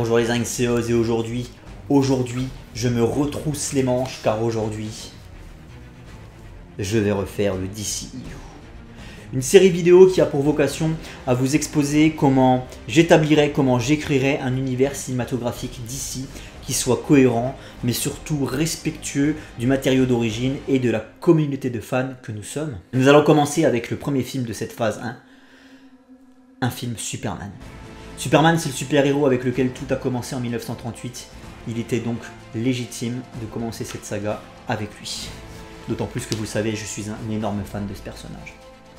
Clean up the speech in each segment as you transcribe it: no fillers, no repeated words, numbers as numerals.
bonjour les anxieuses et aujourd'hui, je me retrousse les manches car aujourd'hui, je vais refaire le DCEU. Une série vidéo qui a pour vocation à vous exposer comment j'établirai, comment j'écrirai un univers cinématographique DC qui soit cohérent, mais surtout respectueux du matériau d'origine et de la communauté de fans que nous sommes. Nous allons commencer avec le premier film de cette phase 1, un film Superman. Superman, c'est le super-héros avec lequel tout a commencé en 1938. Il était donc légitime de commencer cette saga avec lui. D'autant plus que vous le savez, je suis un énorme fan de ce personnage.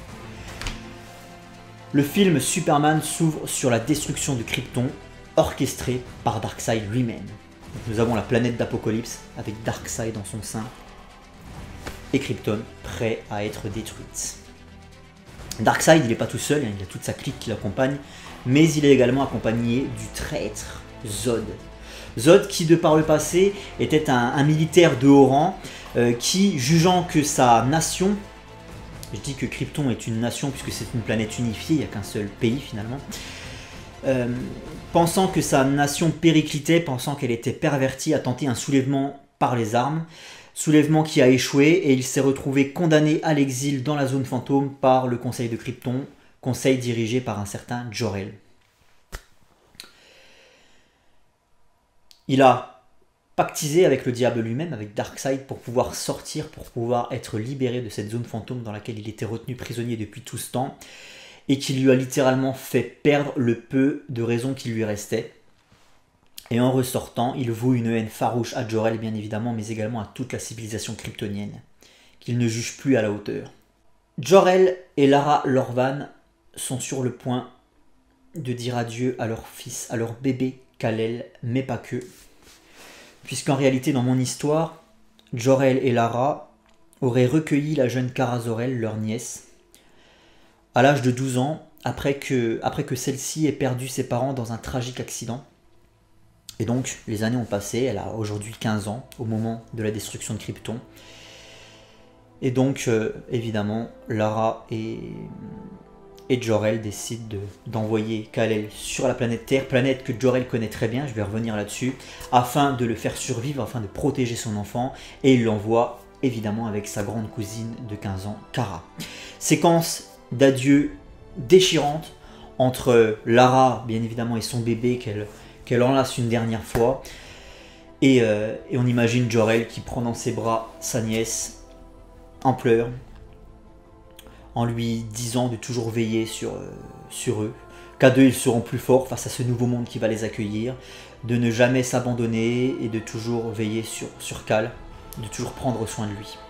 Le film Superman s'ouvre sur la destruction de Krypton, orchestrée par Darkseid lui-même. Nous avons la planète d'Apocalypse avec Darkseid en son sein et Krypton prêt à être détruite. Darkseid, il n'est pas tout seul, il a toute sa clique qui l'accompagne, mais il est également accompagné du traître Zod. Zod qui, de par le passé, était un militaire de haut rang qui, jugeant que sa nation, je dis que Krypton est une nation puisque c'est une planète unifiée, il n'y a qu'un seul pays finalement, pensant que sa nation périclitait, pensant qu'elle était pervertie, a tenté un soulèvement par les armes, soulèvement qui a échoué et il s'est retrouvé condamné à l'exil dans la zone fantôme par le conseil de Krypton, conseil dirigé par un certain Jor-El. Il a pactisé avec le diable lui-même, avec Darkseid, pour pouvoir sortir, pour pouvoir être libéré de cette zone fantôme dans laquelle il était retenu prisonnier depuis tout ce temps, et qui lui a littéralement fait perdre le peu de raison qui lui restait. Et en ressortant, il voue une haine farouche à Jor-El, bien évidemment, mais également à toute la civilisation kryptonienne, qu'il ne juge plus à la hauteur. Jor-El et Lara Lor-Van sont sur le point de dire adieu à leur fils, à leur bébé Kal-El, mais pas que. Puisqu'en réalité, dans mon histoire, Jor-El et Lara auraient recueilli la jeune Kara Zor-El, leur nièce, à l'âge de 12 ans, après que celle-ci ait perdu ses parents dans un tragique accident. Et donc, les années ont passé, elle a aujourd'hui 15 ans, au moment de la destruction de Krypton. Et donc, évidemment, Lara et Jor-El décident d'envoyer Kal-El sur la planète Terre, planète que Jor-El connaît très bien, je vais revenir là-dessus, afin de le faire survivre, afin de protéger son enfant, et il l'envoie évidemment avec sa grande cousine de 15 ans, Kara. Séquence d'adieu déchirante entre Lara, bien évidemment, et son bébé qu'elle enlace une dernière fois, et on imagine Jor-El qui prend dans ses bras sa nièce en pleurs, en lui disant de toujours veiller sur eux, qu'à deux ils seront plus forts face à ce nouveau monde qui va les accueillir, de ne jamais s'abandonner et de toujours veiller sur Kal, de toujours prendre soin de lui.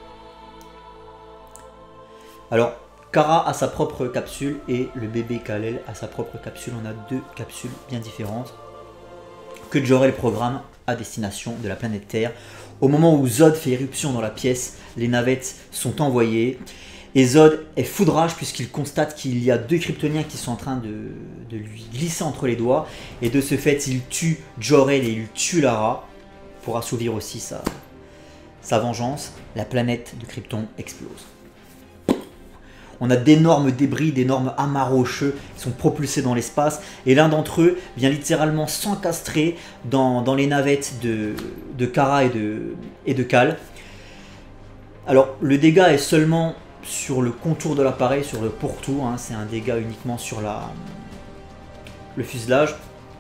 Alors, Kara a sa propre capsule et le bébé Kal-El a sa propre capsule. On a deux capsules bien différentes que Jor-El programme à destination de la planète Terre. Au moment où Zod fait éruption dans la pièce, les navettes sont envoyées. Et Zod est fou de rage puisqu'il constate qu'il y a deux Kryptoniens qui sont en train de lui glisser entre les doigts. Et de ce fait, il tue Jor-El et il tue Lara pour assouvir aussi sa vengeance. La planète de Krypton explose. On a d'énormes débris, d'énormes amas rocheux qui sont propulsés dans l'espace. Et l'un d'entre eux vient littéralement s'encastrer dans les navettes de Kara et de Kal. Alors, le dégât est seulement sur le contour de l'appareil, sur le pourtour, hein, c'est un dégât uniquement sur le fuselage.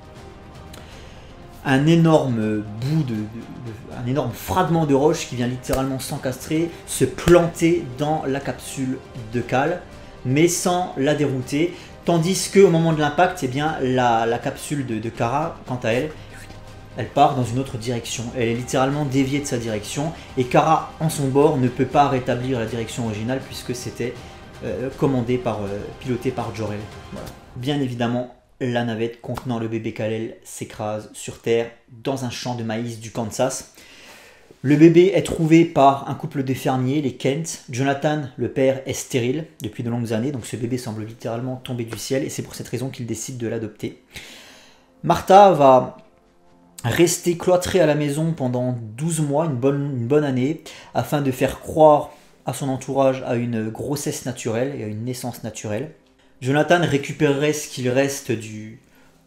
Un énorme un énorme fragment de roche qui vient littéralement s'encastrer, se planter dans la capsule de Kal, mais sans la dérouter, tandis qu'au moment de l'impact, eh bien, la capsule de Kara, quant à elle, elle part dans une autre direction. Elle est littéralement déviée de sa direction et Kara, en son bord, ne peut pas rétablir la direction originale puisque c'était piloté par Jor-El. Voilà. Bien évidemment, la navette contenant le bébé Kal-El s'écrase sur Terre dans un champ de maïs du Kansas. Le bébé est trouvé par un couple de fermiers, les Kent. Jonathan, le père, est stérile depuis de longues années, donc ce bébé semble littéralement tomber du ciel et c'est pour cette raison qu'il décide de l'adopter. Martha va rester cloîtrée à la maison pendant 12 mois, une bonne année, afin de faire croire à son entourage à une grossesse naturelle et à une naissance naturelle. Jonathan récupérerait ce qu'il reste du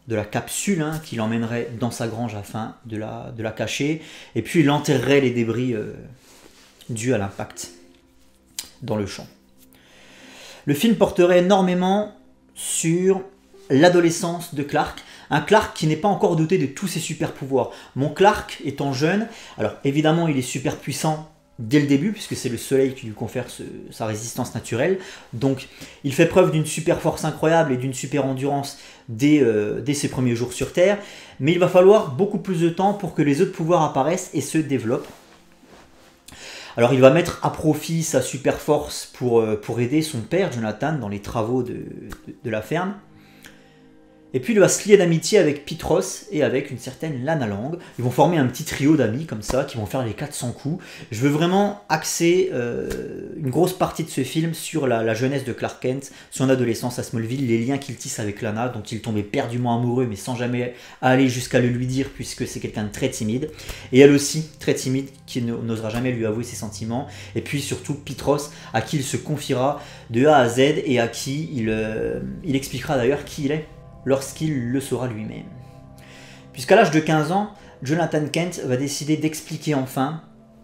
de la capsule hein, qu'il emmènerait dans sa grange afin de la cacher. Et puis il enterrerait les débris dus à l'impact dans le champ. Le film porterait énormément sur l'adolescence de Clark. Un Clark qui n'est pas encore doté de tous ses super pouvoirs. Mon Clark étant jeune, alors évidemment il est super puissant dès le début, puisque c'est le soleil qui lui confère sa résistance naturelle. Donc il fait preuve d'une super force incroyable et d'une super endurance dès ses premiers jours sur Terre. Mais il va falloir beaucoup plus de temps pour que les autres pouvoirs apparaissent et se développent. Alors il va mettre à profit sa super force pour aider son père Jonathan dans les travaux de la ferme. Et puis il va se lier d'amitié avec Pete Ross et avec une certaine Lana Lang. Ils vont former un petit trio d'amis comme ça, qui vont faire les 400 coups. Je veux vraiment axer une grosse partie de ce film sur la jeunesse de Clark Kent, son adolescence à Smallville, les liens qu'il tisse avec Lana, dont il tombe éperdument amoureux, mais sans jamais aller jusqu'à le lui dire, puisque c'est quelqu'un de très timide. Et elle aussi, très timide, qui n'osera jamais lui avouer ses sentiments. Et puis surtout Pete Ross, à qui il se confiera de A à Z, et à qui il expliquera d'ailleurs qui il est, lorsqu'il le saura lui-même. Puisqu'à l'âge de 15 ans, Jonathan Kent va décider d'expliquer enfin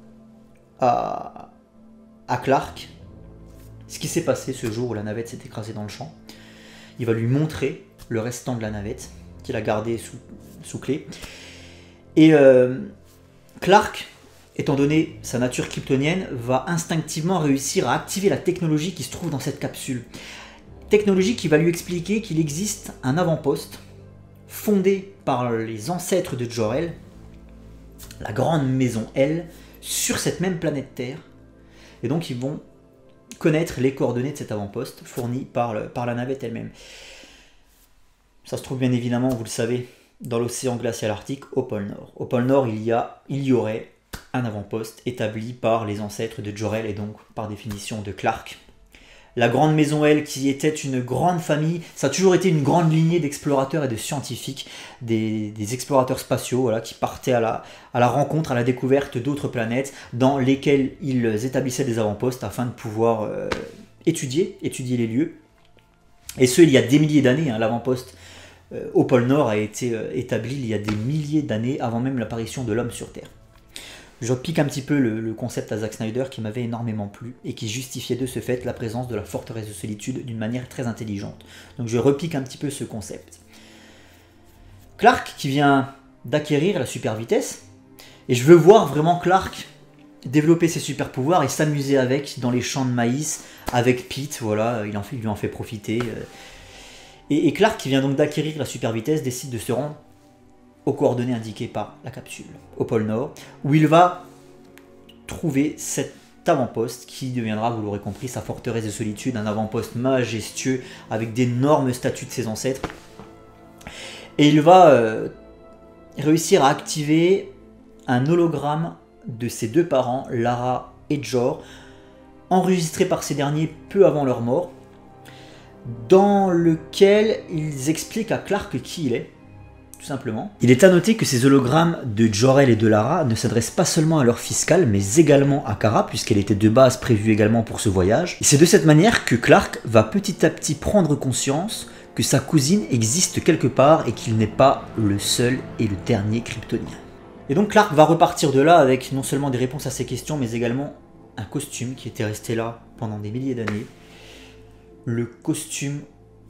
à Clark ce qui s'est passé ce jour où la navette s'est écrasée dans le champ. Il va lui montrer le restant de la navette qu'il a gardé sous clé. Et Clark, étant donné sa nature kryptonienne, va instinctivement réussir à activer la technologie qui se trouve dans cette capsule. Technologie qui va lui expliquer qu'il existe un avant-poste fondé par les ancêtres de Jor-El, la grande maison L, sur cette même planète Terre. Et donc ils vont connaître les coordonnées de cet avant-poste fournies par la navette elle-même. Ça se trouve bien évidemment, vous le savez, dans l'océan glacial arctique au pôle Nord. Au pôle Nord, il y aurait un avant-poste établi par les ancêtres de Jor-El et donc par définition de Clark. La grande maison L, qui était une grande famille, ça a toujours été une grande lignée d'explorateurs et de scientifiques, des explorateurs spatiaux, voilà, qui partaient à la rencontre, à la découverte d'autres planètes, dans lesquelles ils établissaient des avant-postes afin de pouvoir étudier les lieux. Et ce, il y a des milliers d'années, hein, l'avant-poste au pôle Nord a été établi il y a des milliers d'années avant même l'apparition de l'homme sur Terre. Je pique un petit peu le concept à Zack Snyder qui m'avait énormément plu et qui justifiait de ce fait la présence de la forteresse de solitude d'une manière très intelligente. Donc je repique un petit peu ce concept. Clark qui vient d'acquérir la super vitesse, et je veux voir vraiment Clark développer ses super pouvoirs et s'amuser avec dans les champs de maïs avec Pete, voilà, il lui en fait profiter. Et Clark qui vient donc d'acquérir la super vitesse décide de se rendre aux coordonnées indiquées par la capsule, au pôle Nord, où il va trouver cet avant-poste qui deviendra, vous l'aurez compris, sa forteresse de solitude, un avant-poste majestueux avec d'énormes statues de ses ancêtres. Et il va réussir à activer un hologramme de ses deux parents, Lara et Jor, enregistré par ces derniers peu avant leur mort, dans lequel ils expliquent à Clark qui il est, tout simplement. Il est à noter que ces hologrammes de Jor-El et de Lara ne s'adressent pas seulement à leur fiscale, mais également à Kara, puisqu'elle était de base prévue également pour ce voyage. Et c'est de cette manière que Clark va petit à petit prendre conscience que sa cousine existe quelque part et qu'il n'est pas le seul et le dernier kryptonien. Et donc Clark va repartir de là avec non seulement des réponses à ses questions, mais également un costume qui était resté là pendant des milliers d'années. Le costume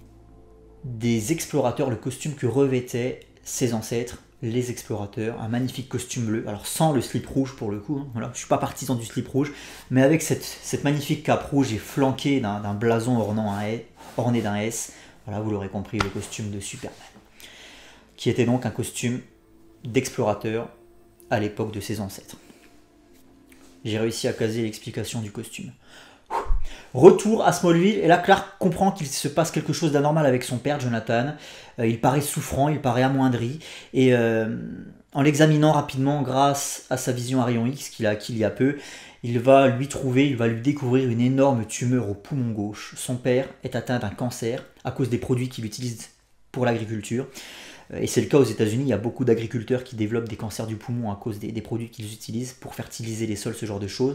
des explorateurs, le costume que revêtaient ses ancêtres, les explorateurs, un magnifique costume bleu, alors sans le slip rouge pour le coup, hein, voilà, je ne suis pas partisan du slip rouge, mais avec cette magnifique cape rouge et flanquée d'un blason orné d'un S, voilà, vous l'aurez compris, le costume de Superman, qui était donc un costume d'explorateur à l'époque de ses ancêtres. J'ai réussi à caser l'explication du costume. Retour à Smallville, et là Clark comprend qu'il se passe quelque chose d'anormal avec son père Jonathan. Il paraît souffrant, il paraît amoindri, et en l'examinant rapidement grâce à sa vision à rayon X qu'il a acquis il y a peu, il va lui découvrir une énorme tumeur au poumon gauche. Son père est atteint d'un cancer à cause des produits qu'il utilise pour l'agriculture. Et c'est le cas aux États-Unis, il y a beaucoup d'agriculteurs qui développent des cancers du poumon à cause des produits qu'ils utilisent pour fertiliser les sols, ce genre de choses.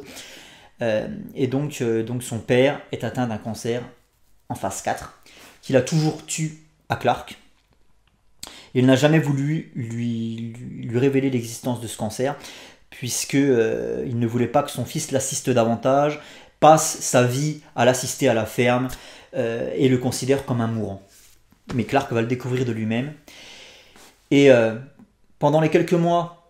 Et donc son père est atteint d'un cancer en phase 4, qu'il a toujours tué à Clark. Il n'a jamais voulu lui révéler l'existence de ce cancer, puisque il ne voulait pas que son fils l'assiste davantage, passe sa vie à l'assister à la ferme et le considère comme un mourant. Mais Clark va le découvrir de lui-même. Et pendant les quelques mois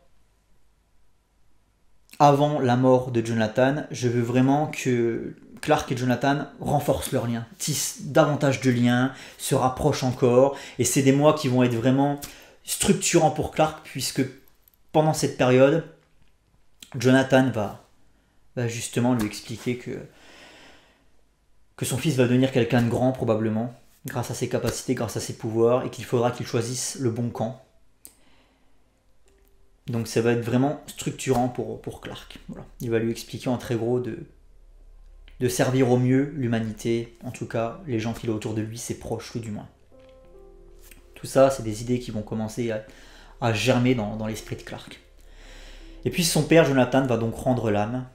avant la mort de Jonathan, je veux vraiment que Clark et Jonathan renforcent leurs liens, tissent davantage de liens, se rapprochent encore. Et c'est des mois qui vont être vraiment structurants pour Clark, puisque pendant cette période, Jonathan va justement lui expliquer que son fils va devenir quelqu'un de grand probablement, grâce à ses capacités, grâce à ses pouvoirs, et qu'il faudra qu'il choisisse le bon camp. Donc ça va être vraiment structurant pour Clark. Voilà. Il va lui expliquer en très gros de servir au mieux l'humanité, en tout cas les gens qu'il a autour de lui, ses proches tout du moins. Tout ça, c'est des idées qui vont commencer à germer dans l'esprit de Clark. Et puis son père, Jonathan, va donc rendre l'âme.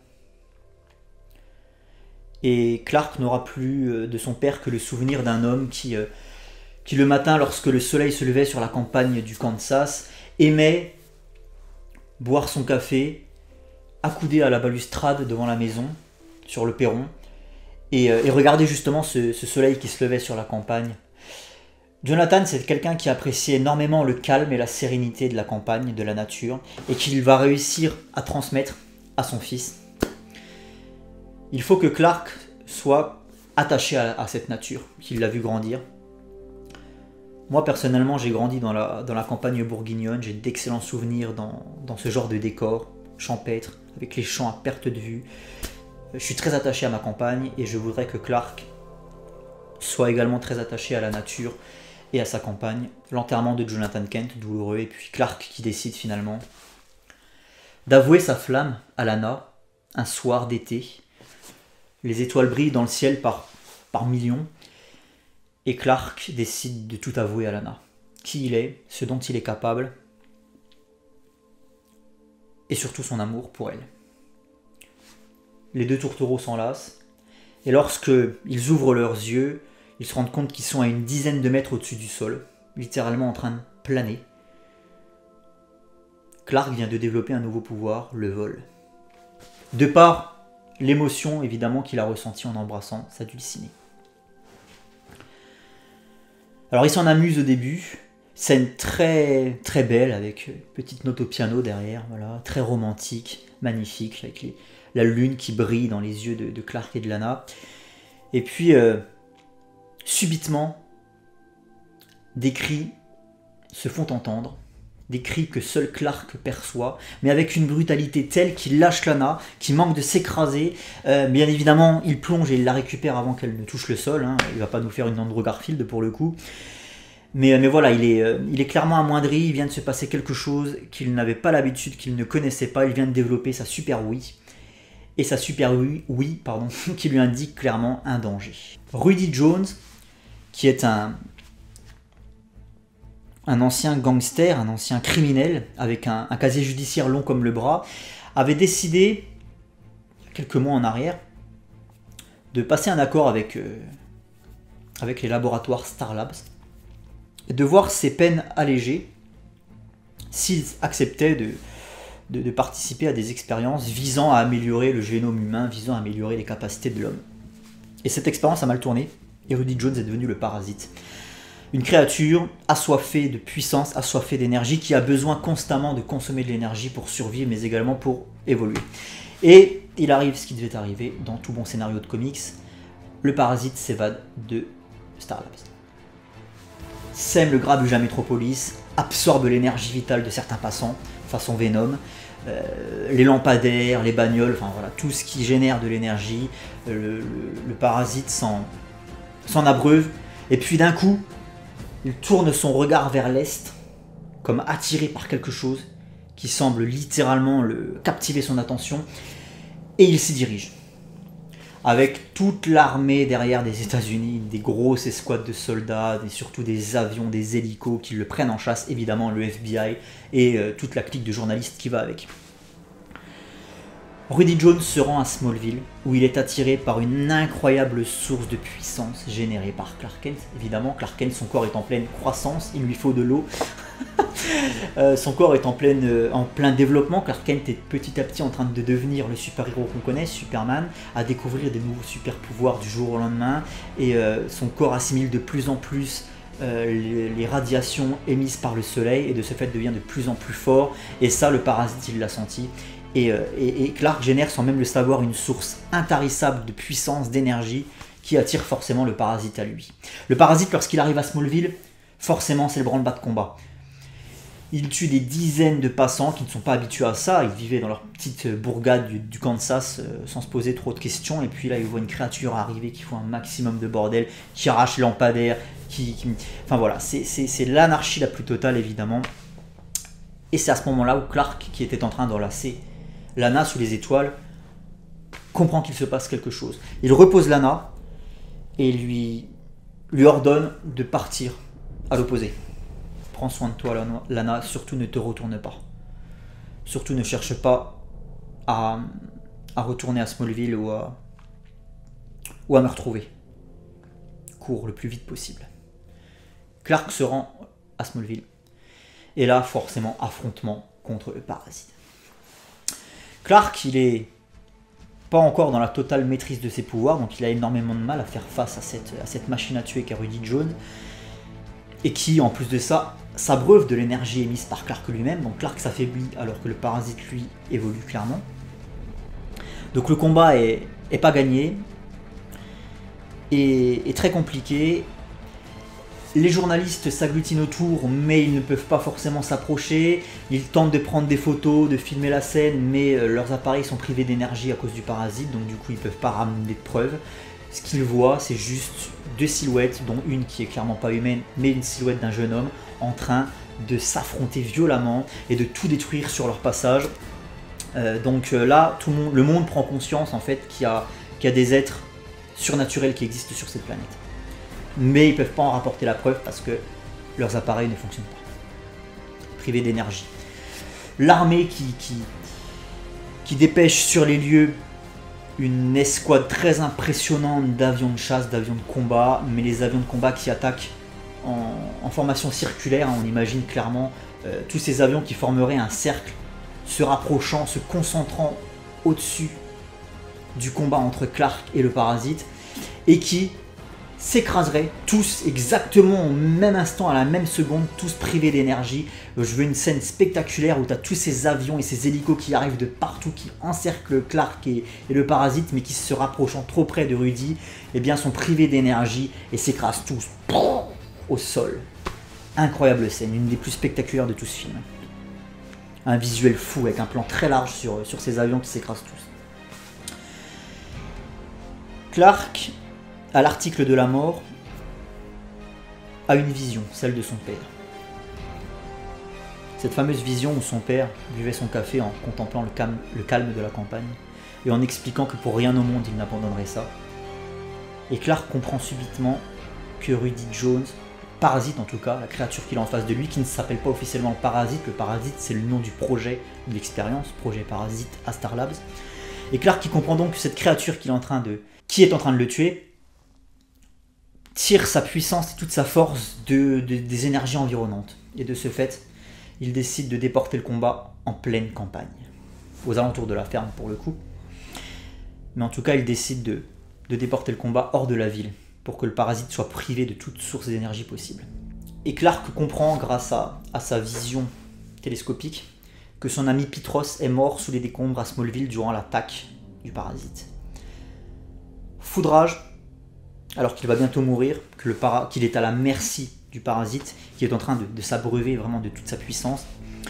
Et Clark n'aura plus de son père que le souvenir d'un homme qui le matin, lorsque le soleil se levait sur la campagne du Kansas, aimait boire son café, accoudé à la balustrade devant la maison, sur le perron, et regarder justement ce soleil qui se levait sur la campagne. Jonathan, c'est quelqu'un qui apprécie énormément le calme et la sérénité de la campagne, de la nature, et qu'il va réussir à transmettre à son fils. Il faut que Clark soit attaché à cette nature, qu'il l'a vu grandir. Moi, personnellement, j'ai grandi dans la campagne bourguignonne, j'ai d'excellents souvenirs dans ce genre de décor champêtre, avec les champs à perte de vue. Je suis très attaché à ma campagne et je voudrais que Clark soit également très attaché à la nature et à sa campagne. L'enterrement de Jonathan Kent, douloureux, et puis Clark qui décide finalement d'avouer sa flamme à Lana un soir d'été. Les étoiles brillent dans le ciel par millions et Clark décide de tout avouer à Lana. Qui il est, ce dont il est capable et surtout son amour pour elle. Les deux tourtereaux s'enlacent et lorsque ils ouvrent leurs yeux, ils se rendent compte qu'ils sont à une dizaine de mètres au-dessus du sol, littéralement en train de planer. Clark vient de développer un nouveau pouvoir, le vol. De par l'émotion évidemment qu'il a ressentie en embrassant sa dulcinée. Alors il s'en amuse au début, scène très très belle avec une petite note au piano derrière, voilà, très romantique, magnifique, avec la lune qui brille dans les yeux de Clark et de Lana. Et puis subitement, des cris se font entendre, des cris que seul Clark perçoit, mais avec une brutalité telle qu'il lâche Lana, qui manque de s'écraser. Bien évidemment, il plonge et il la récupère avant qu'elle ne touche le sol. Hein. Il va pas nous faire une Andrew Garfield pour le coup. Mais voilà, il est clairement amoindri, il vient de se passer quelque chose qu'il n'avait pas l'habitude, qu'il ne connaissait pas. Il vient de développer sa super oui. Et sa super oui, qui lui indique clairement un danger. Rudy Jones, qui est un ancien gangster, un ancien criminel, avec un casier judiciaire long comme le bras, avait décidé, quelques mois en arrière, de passer un accord avec les laboratoires Star Labs, et de voir ses peines allégées s'ils acceptaient de participer à des expériences visant à améliorer le génome humain, visant à améliorer les capacités de l'homme. Et cette expérience a mal tourné, et Rudy Jones est devenu le parasite. Une créature assoiffée de puissance, assoiffée d'énergie, qui a besoin constamment de consommer de l'énergie pour survivre, mais également pour évoluer. Et il arrive ce qui devait arriver dans tout bon scénario de comics. Le parasite s'évade de Star Labs. Sème le grabuge à Metropolis, absorbe l'énergie vitale de certains passants, façon Venom, les lampadaires, les bagnoles, enfin voilà, tout ce qui génère de l'énergie. Le parasite s'en abreuve, et puis d'un coup, il tourne son regard vers l'est, comme attiré par quelque chose qui semble littéralement captiver son attention, et il s'y dirige. Avec toute l'armée derrière des États-Unis, des grosses escouades de soldats, et surtout des avions, des hélicos qui le prennent en chasse, évidemment le FBI et toute la clique de journalistes qui va avec. Rudy Jones se rend à Smallville, où il est attiré par une incroyable source de puissance générée par Clark Kent. Évidemment, Clark Kent, son corps est en pleine croissance, il lui faut de l'eau. Son corps est en plein développement. Clark Kent est petit à petit en train de devenir le super-héros qu'on connaît, Superman, à découvrir des nouveaux super-pouvoirs du jour au lendemain, et son corps assimile de plus en plus les radiations émises par le soleil, et de ce fait devient de plus en plus fort, et ça, le parasite, il l'a senti. Et Clark génère, sans même le savoir, une source intarissable de puissance, d'énergie, qui attire forcément le parasite à lui. Le parasite, lorsqu'il arrive à Smallville, forcément c'est le branle-bas de combat. Il tue des dizaines de passants qui ne sont pas habitués à ça. Ils vivaient dans leur petite bourgade du Kansas sans se poser trop de questions. Et puis là, ils voient une créature arriver qui fout un maximum de bordel, qui arrache les lampadaires, Enfin voilà, c'est l'anarchie la plus totale, évidemment. Et c'est à ce moment-là où Clark, qui était en train d'enlacer Lana sous les étoiles, comprend qu'il se passe quelque chose. Il repose Lana et lui ordonne de partir à l'opposé. Prends soin de toi, Lana, surtout ne te retourne pas. Surtout ne cherche pas à retourner à Smallville ou à me retrouver. Cours le plus vite possible. Clark se rend à Smallville. Et là, forcément, affrontement contre le parasite. Clark, il est pas encore dans la totale maîtrise de ses pouvoirs, donc il a énormément de mal à faire face à cette machine à tuer qu'est Rudy Jones, et qui, en plus de ça, s'abreuve de l'énergie émise par Clark lui-même. Donc Clark s'affaiblit alors que le parasite, lui, évolue clairement. Donc le combat est pas gagné, et très compliqué. Les journalistes s'agglutinent autour, mais ils ne peuvent pas forcément s'approcher. Ils tentent de prendre des photos, de filmer la scène, mais leurs appareils sont privés d'énergie à cause du parasite, donc du coup ils ne peuvent pas ramener de preuves. Ce qu'ils voient, c'est juste deux silhouettes, dont une qui est clairement pas humaine, mais une silhouette d'un jeune homme en train de s'affronter violemment et de tout détruire sur leur passage. Donc là, le monde prend conscience en fait qu'il y a des êtres surnaturels qui existent sur cette planète. Mais ils ne peuvent pas en rapporter la preuve parce que leurs appareils ne fonctionnent pas, privés d'énergie. L'armée qui dépêche sur les lieux une escouade très impressionnante d'avions de chasse, d'avions de combat, mais les avions de combat qui attaquent en formation circulaire, on imagine clairement tous ces avions qui formeraient un cercle, se rapprochant, se concentrant au-dessus du combat entre Clark et le parasite, et qui s'écraseraient tous exactement au même instant, à la même seconde, tous privés d'énergie. Je veux une scène spectaculaire où tu as tous ces avions et ces hélicos qui arrivent de partout, qui encerclent Clark et le parasite, mais qui se rapprochant trop près de Rudy, eh bien sont privés d'énergie et s'écrasent tous au sol. Incroyable scène, une des plus spectaculaires de tout ce film. Un visuel fou avec un plan très large sur ces avions qui s'écrasent tous. Clark, à l'article de la mort, a une vision, celle de son père. Cette fameuse vision où son père buvait son café en contemplant le calme de la campagne et en expliquant que pour rien au monde il n'abandonnerait ça. Et Clark comprend subitement que Rudy Jones, parasite en tout cas, la créature qu'il a en face de lui, qui ne s'appelle pas officiellement le parasite c'est le nom du projet de l'expérience, projet parasite à Star Labs. Et Clark qui comprend donc que cette créature qui est en train de le tuer, tire sa puissance et toute sa force des énergies environnantes. Et de ce fait, il décide de déporter le combat en pleine campagne. Aux alentours de la ferme pour le coup. Mais en tout cas, il décide de déporter le combat hors de la ville, pour que le parasite soit privé de toute source d'énergie possible. Et Clark comprend, grâce à sa vision télescopique, que son ami Petros est mort sous les décombres à Smallville durant l'attaque du parasite. Foudrage, alors qu'il va bientôt mourir, qu'il est à la merci du parasite, qui est en train de s'abreuver vraiment de toute sa puissance.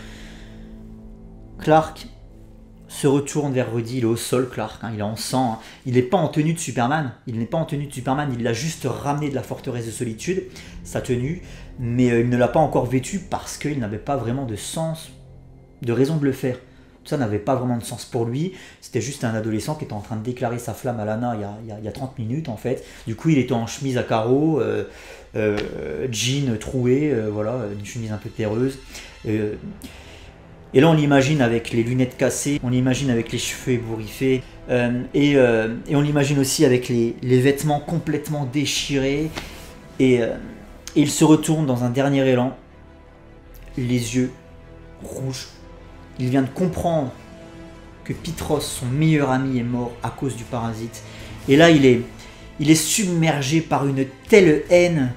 Clark se retourne vers Rudy, il est au sol Clark, il est en sang, il n'est pas en tenue de Superman, il l'a juste ramené de la forteresse de solitude, sa tenue, mais il ne l'a pas encore vêtue parce qu'il n'avait pas vraiment de sens, de raison de le faire. Tout ça n'avait pas vraiment de sens pour lui, c'était juste un adolescent qui était en train de déclarer sa flamme à Lana il y a 30 minutes en fait. Du coup il était en chemise à carreaux, jean troué, voilà, une chemise un peu terreuse. Et là on l'imagine avec les lunettes cassées, on l'imagine avec les cheveux ébouriffés, et on l'imagine aussi avec les vêtements complètement déchirés, et il se retourne dans un dernier élan les yeux rouges. Il vient de comprendre que Petros, son meilleur ami, est mort à cause du parasite. Et là, il est submergé par une telle haine,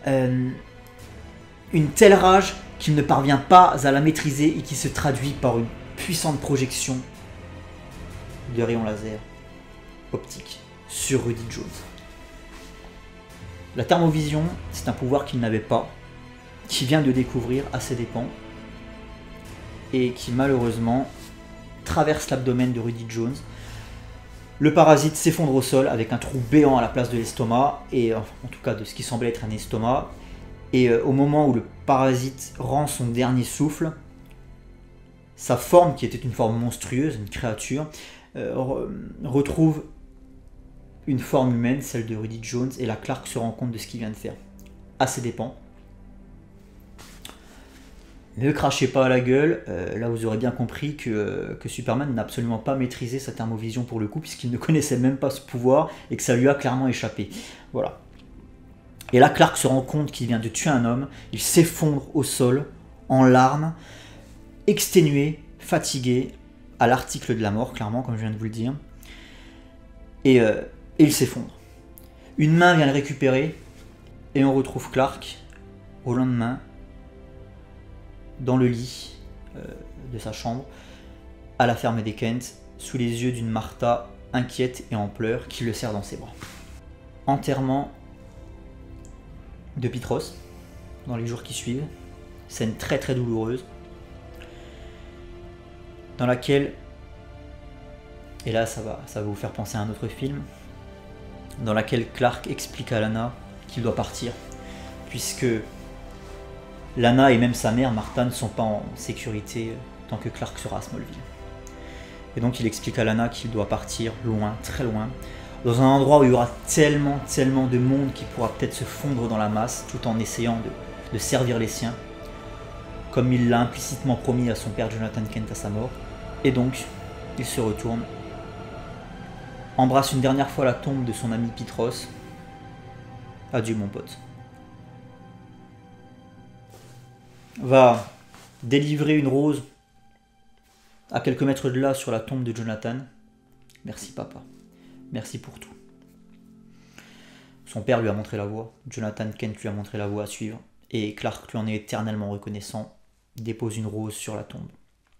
une telle rage qu'il ne parvient pas à la maîtriser et qui se traduit par une puissante projection de rayons laser optique sur Rudy Jones. La thermovision, c'est un pouvoir qu'il n'avait pas, qu'il vient de découvrir à ses dépens et qui malheureusement traverse l'abdomen de Rudy Jones. Le parasite s'effondre au sol avec un trou béant à la place de l'estomac, et en tout cas de ce qui semblait être un estomac. Et au moment où le parasite rend son dernier souffle, sa forme, qui était une forme monstrueuse, une créature, retrouve une forme humaine, celle de Rudy Jones, et là Clark se rend compte de ce qu'il vient de faire, à ses dépens. Ne crachez pas à la gueule, là vous aurez bien compris que Superman n'a absolument pas maîtrisé sa thermovision pour le coup, puisqu'il ne connaissait même pas ce pouvoir, et que ça lui a clairement échappé. Voilà. Et là Clark se rend compte qu'il vient de tuer un homme, il s'effondre au sol, en larmes, exténué, fatigué, à l'article de la mort, clairement, comme je viens de vous le dire. Et il s'effondre. Une main vient le récupérer, et on retrouve Clark, au lendemain, dans le lit de sa chambre, à la ferme des Kent, sous les yeux d'une Martha inquiète et en pleurs qui le serre dans ses bras. Enterrement de Petros dans les jours qui suivent, scène très très douloureuse, dans laquelle, et là ça va vous faire penser à un autre film, dans laquelle Clark explique à Lana qu'il doit partir, puisque Lana et même sa mère, Martha, ne sont pas en sécurité tant que Clark sera à Smallville. Et donc il explique à Lana qu'il doit partir loin, très loin, dans un endroit où il y aura tellement de monde qui pourra peut-être se fondre dans la masse, tout en essayant de servir les siens, comme il l'a implicitement promis à son père Jonathan Kent à sa mort. Et donc, il se retourne, embrasse une dernière fois la tombe de son ami Petros. Adieu mon pote. Va délivrer une rose à quelques mètres de là sur la tombe de Jonathan. Merci papa, merci pour tout. Son père lui a montré la voie, Jonathan Kent lui a montré la voie à suivre, et Clark lui en est éternellement reconnaissant. Il dépose une rose sur la tombe.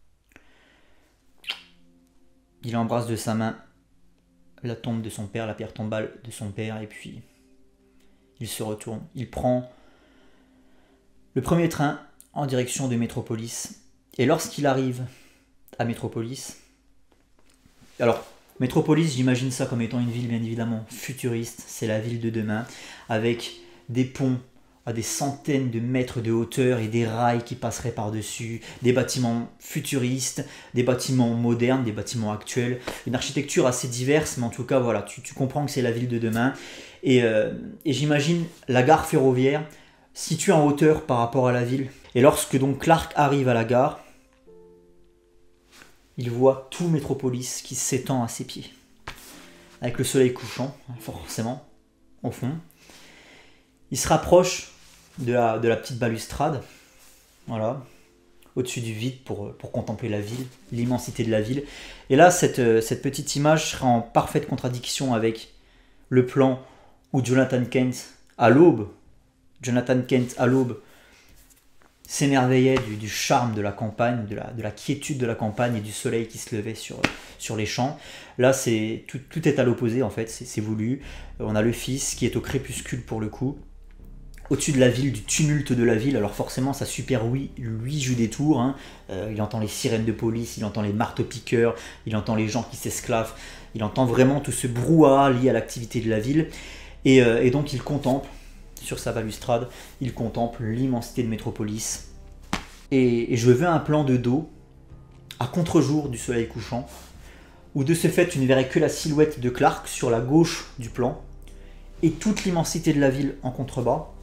Il embrasse de sa main la tombe de son père, la pierre tombale de son père, et puis il se retourne. Il prend le premier train en direction de Metropolis. Et lorsqu'il arrive à Metropolis, alors Metropolis, j'imagine ça comme étant une ville bien évidemment futuriste, c'est la ville de demain, avec des ponts à des centaines de mètres de hauteur et des rails qui passeraient par-dessus, des bâtiments futuristes, des bâtiments modernes, des bâtiments actuels, une architecture assez diverse, mais en tout cas voilà, tu comprends que c'est la ville de demain. Et j'imagine la gare ferroviaire située en hauteur par rapport à la ville. Et lorsque donc Clark arrive à la gare, il voit tout Metropolis qui s'étend à ses pieds, avec le soleil couchant, forcément, au fond. Il se rapproche de la petite balustrade, voilà, au-dessus du vide pour contempler la ville, l'immensité de la ville. Et là, cette petite image sera en parfaite contradiction avec le plan où Jonathan Kent, à l'aube, s'émerveillait du charme de la campagne, de la quiétude de la campagne et du soleil qui se levait sur les champs. Là, tout est à l'opposé en fait, c'est voulu. On a le fils qui est au crépuscule pour le coup, au-dessus de la ville, du tumulte de la ville. Alors forcément, ça super lui joue des tours. Hein. Il entend les sirènes de police, il entend les marteaux-piqueurs, il entend les gens qui s'esclavent, il entend vraiment tout ce brouhaha lié à l'activité de la ville. Et donc il contemple, sur sa balustrade, il contemple l'immensité de Metropolis. Et je veux un plan de dos, à contre-jour du soleil couchant, où de ce fait tu ne verrais que la silhouette de Clark sur la gauche du plan, et toute l'immensité de la ville en contrebas.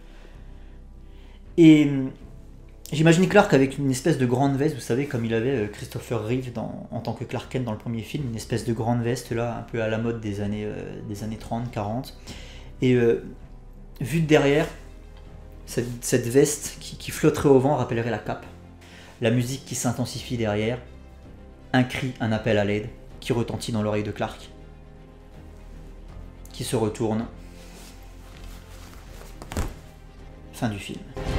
Et j'imagine Clark avec une espèce de grande veste, vous savez, comme il avait Christopher Reeve en tant que Clark Kent dans le premier film, une espèce de grande veste là, un peu à la mode des années 30, 40. Et vu de derrière, Cette veste qui flotterait au vent rappellerait la cape. La musique qui s'intensifie derrière. Un cri, un appel à l'aide qui retentit dans l'oreille de Clark. Qui se retourne. Fin du film.